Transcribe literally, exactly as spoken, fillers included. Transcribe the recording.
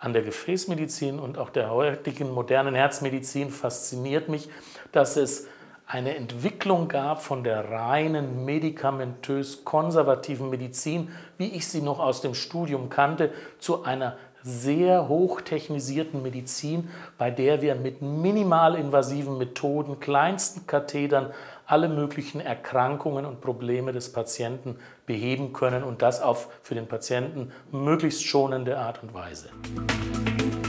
An der Gefäßmedizin und auch der heutigen modernen Herzmedizin fasziniert mich, dass es eine Entwicklung gab von der reinen medikamentös-konservativen Medizin, wie ich sie noch aus dem Studium kannte, zu einer sehr hochtechnisierten Medizin, bei der wir mit minimalinvasiven Methoden, kleinsten Kathetern alle möglichen Erkrankungen und Probleme des Patienten beheben können und das auf für den Patienten möglichst schonende Art und Weise.